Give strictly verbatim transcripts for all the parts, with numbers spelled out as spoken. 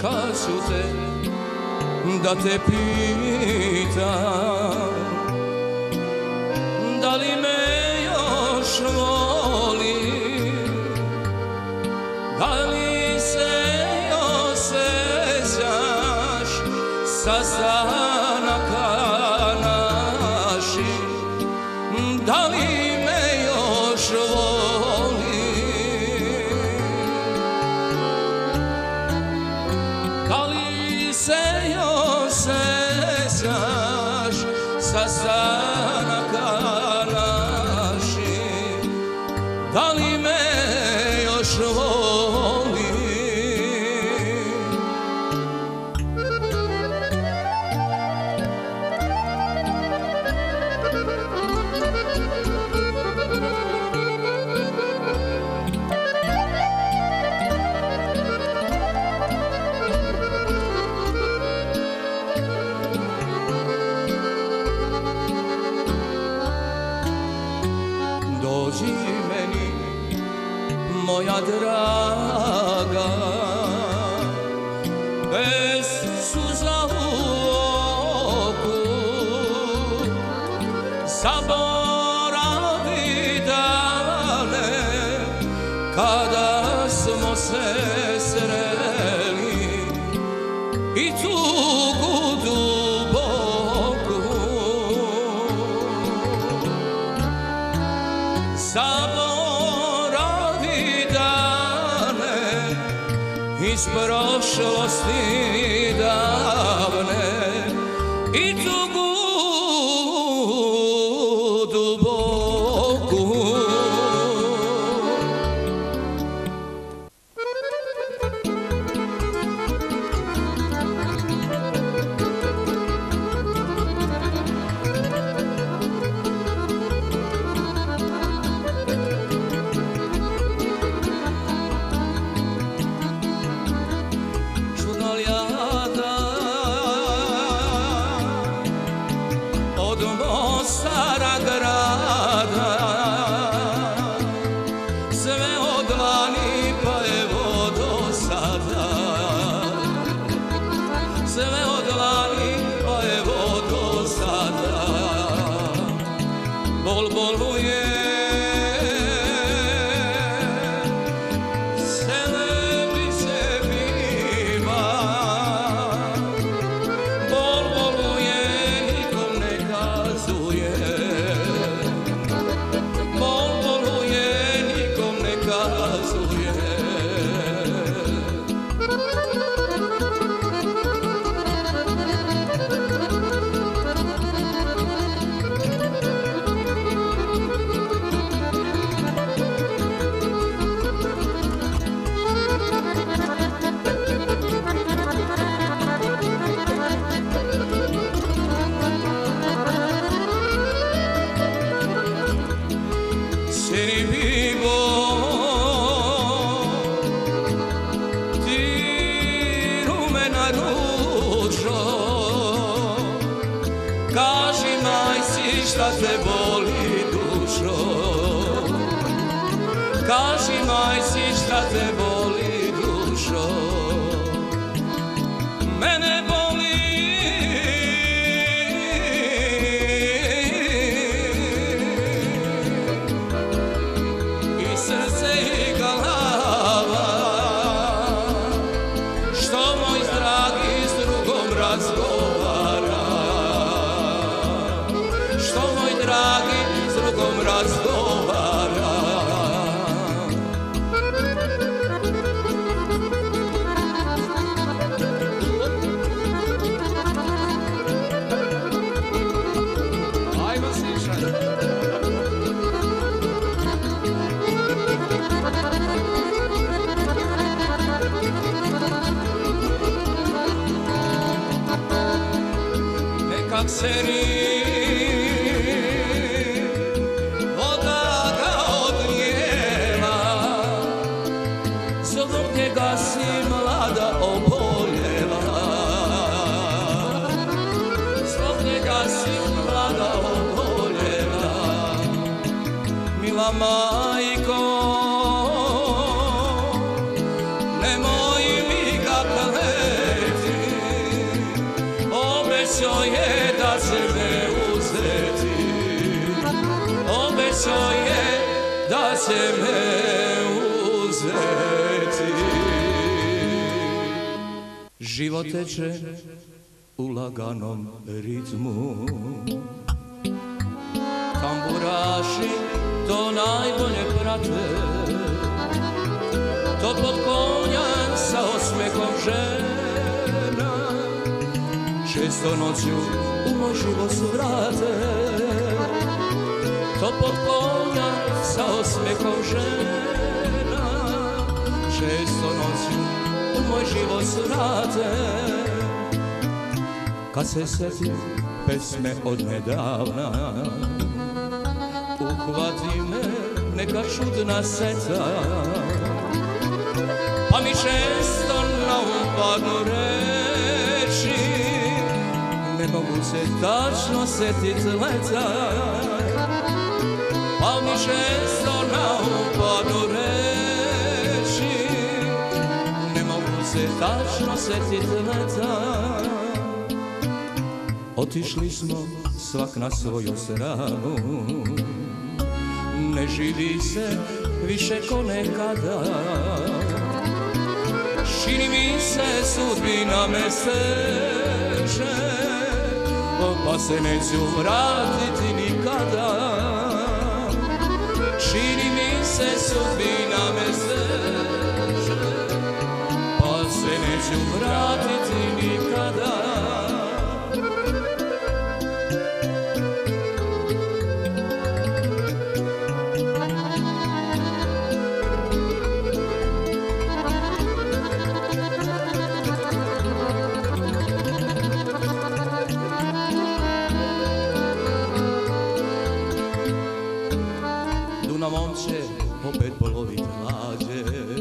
kad ću te da te pitam, da li me još voli, da li se još sećaš sastanaka naših, da li me još voli, da li se još sećaš sastanaka naših, da li me još voli. Dođi meni, moja draga, bez suza u oku, zaboravi dane kada smo se sreli i tugu duboku. Zaboravi dane iz prošlosti davne i tugu duboku. Od Mostara grada, sve od lani pa evo do sada, sve od lani pa evo do sada, bol boluje, sve mi se biva, bol boluje, nikom ne kazuje, bol boluje, nikom ne kazuje. Seni vivo, ti rumena ružo, kaži majci šta te boli dušo, kaži majci šta te boli dušo, mene boli srce i glava, što moj dragi s drugom razgovara, što moj dragi s drugom razgovara. Ajmo slišaj. Nekak se voda ga odnijela, zbog njega si mlada oboljela, zbog njega si mlada oboljela, mila majko, nemoj mi ga pleti. Obećao je da će me uzeti, obećao je da će me uzeti. Život teče u laganom ritmu, tamburaši to najbolje prate, to pod konja sa osmehom žena, često noću u moj život su vrate, to pod konja sa osmehom žena, često noću u moj život su vrate. Kad se sjetim pesme od nedavna, uhvati me neka čudna seta, pa mi često na um padnu reči, ne mogu se tačno setit leta, pa mi često na um padnu reči, ne mogu se tačno setit leta. Otišli smo svak na svoju stranu, ne živi se više ko nekada, čini mi se sudbina me steže, pa se neću vratiti nikada. Čini mi se sudbina me steže, pa se neću vratiti nikada. Dunavom će opet polovit mlađe,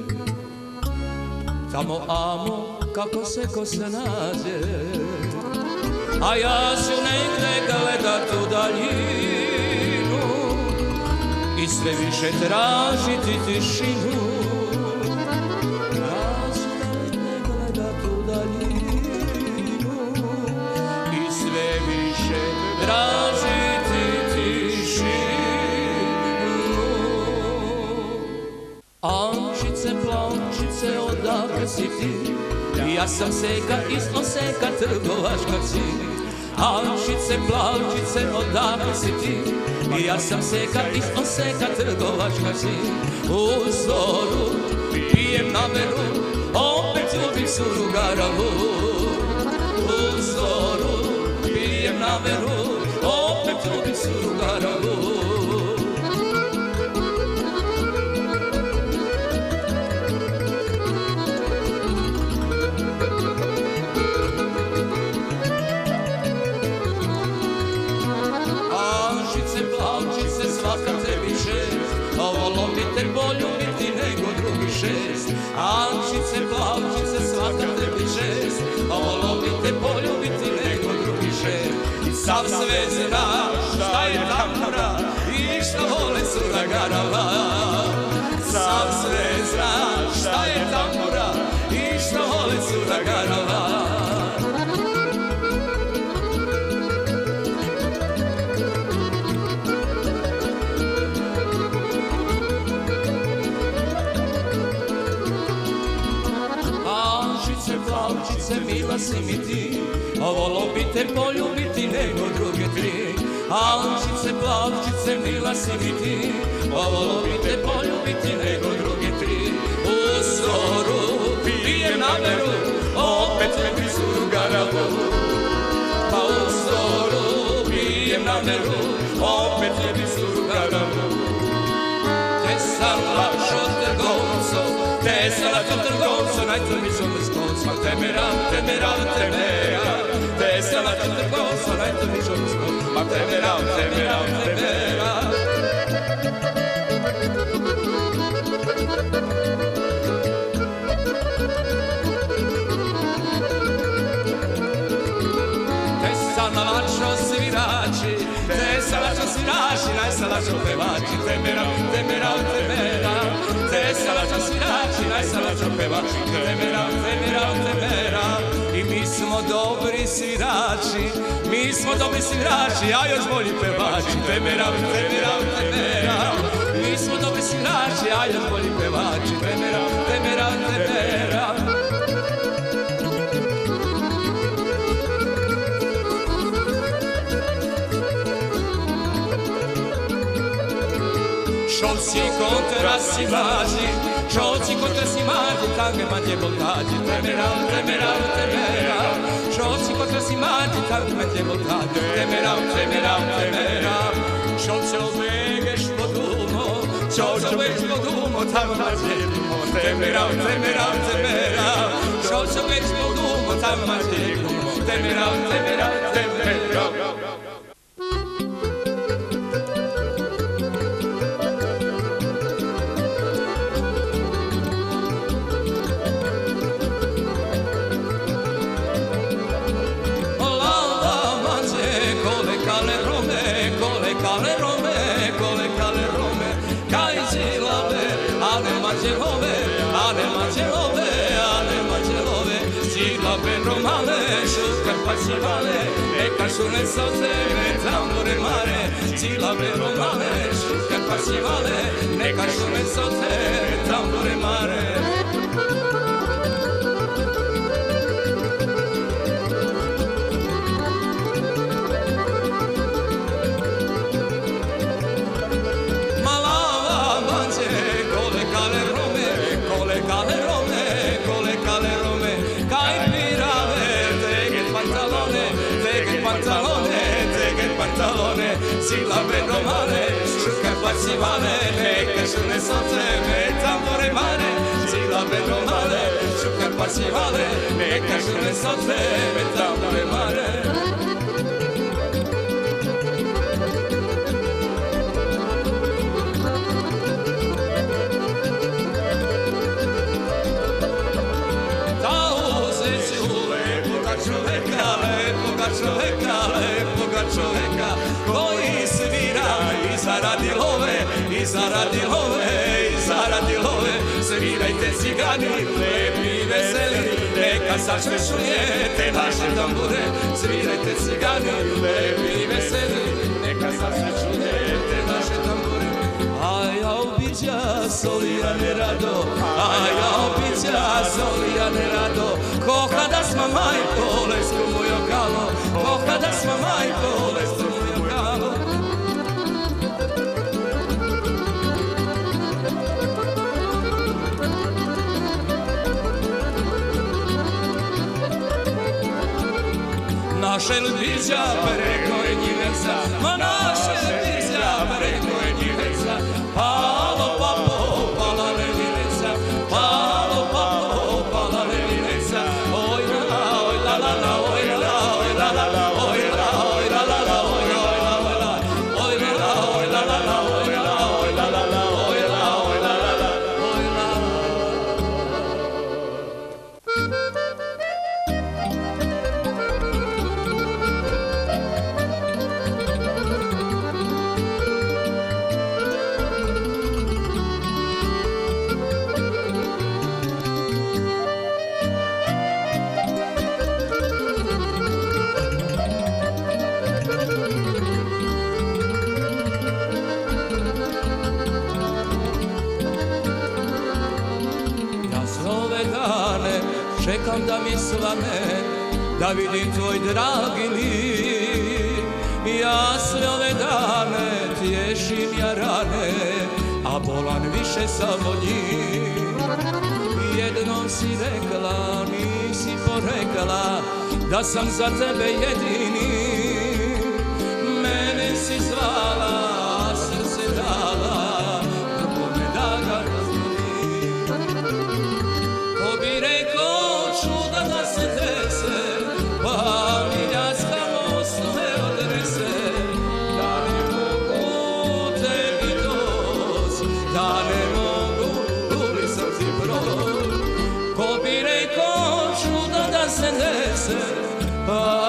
tamo amo kako se ko se nađe, a ja ću negde gledat u daljinu i sve više tražiti tišinu. Ja ću negde gledat u daljinu i sve više tražiti tišinu. Ančice, plančice, odakle si ti? Ja sam Seka iz Oseka, trgovačka si. Ančice, plančice, odakle si ti? Ja sam Seka iz Oseka, trgovačka si. U zoru pijem na meru, opet ljubim suru garavu. U zoru pijem na meru, opet ljubim suru garavu. Volite poljubiti nego drugi šest, Ančice, plavčice, svaka tebi šest, volite poljubiti nego drugi šest. Sam sve zna šta je tambura i šta vole cura garava. Sam sve zna šta je tambura i šta vole cura garava. Plavčice, mila si mi ti, volite poljubiti nego druge tri. Ančice, plavčice, mila si mi ti, volite poljubiti nego druge tri. U zoru pijem na meru, opet ljubim suru garavu. Pa u zoru pijem na meru, opet ljubim suru garavu. Te sam lakšo trgovco, te sam lakšo trgovco, najtrbićom mrskoc, ma temeram, temeram, temeram. Te sam lakšo trgovco, najtrbićom mrskoc, ma temeram, temeram, temeram. Te sam lakšo svirači, te sam lakšo svirači, najsalačo pevači, temeram, temeram, temeram. Te salačo svirači, najsalačo pevači, temeram, temeram, temeram. I mi smo smo dobri svirači, mi smo dobri svirači, a još bolji pevači. Temeram, temeram, temeram, mi smo dobri svirači, a još bolji pevači. Temeram, temeram, temeram. Šolci kontrasi mlađi, šolci kontrasi mlađi, tange manje voltađi. Temeram, temeram, temeram, šolci kontrasi mlađi, tange manje voltađi. Temeram, temeram, temeram, šolce obegeš podumo, šolce obegeš podumo, tange manje voltađi. Temeram, temeram, temeram, šolce obegeš podumo, tange manje voltađi. Temeram, temeram, temeram. Neka šune soce, me tambure mare, cilabe romane, šuke pasivale, neka šune soce, me tambure mare. Malava banđe, kole kale rome, kole kale rome, kole kale rome, kaj pirave, teget pantalone, teget pantalone, teget pantalone, silabe romane, šuke pasivale, neka šune soce, me tambure mare, silabe romane, šuke pasivale, neka šune soce, me tambure mare. Čoveka, lepoga čoveka, koji svira i zaradi love, i zaradi love, i zaradi love. Svirajte cigani, lepi i veseli, neka sačešujete naše tambure. Svirajte cigani, lepi i veseli, neka sačešujete naše tambure. A ja obiđa solijane rado, a ja obiđa solijane rado, ko kada smo majko, lesku mojo kalo, ko kada smo majko, lesku mojo kalo. Naše ljubića preko je njiveca, ma naše ljubića preko je njiveca. Palo papo, pala levineca, palo papo, pala levineca. Oj la la, oj la la la, oj la la, oj la la la, oj la, oj la la la, oj la la la, oj la, oj la la la, oj la, oj la la la, oj la, oj la la la, oj la. Čekam da mi svane, da vidim tvoj dragi lik. Ja sve ove dane tješim ja rane, a bolan više sam od njih. Jednom si rekla, nisi porekla, da sam za tebe jedini. Mene si zvala, a srce dala, kome da ga razvoli. Ko bi rekao čuda da se dese, pa mi ljaskamo svoje odrese. Da ne mogu tebi doć, da ne mogu, uli sam ti proć. Ko bi rekao čuda da se dese, pa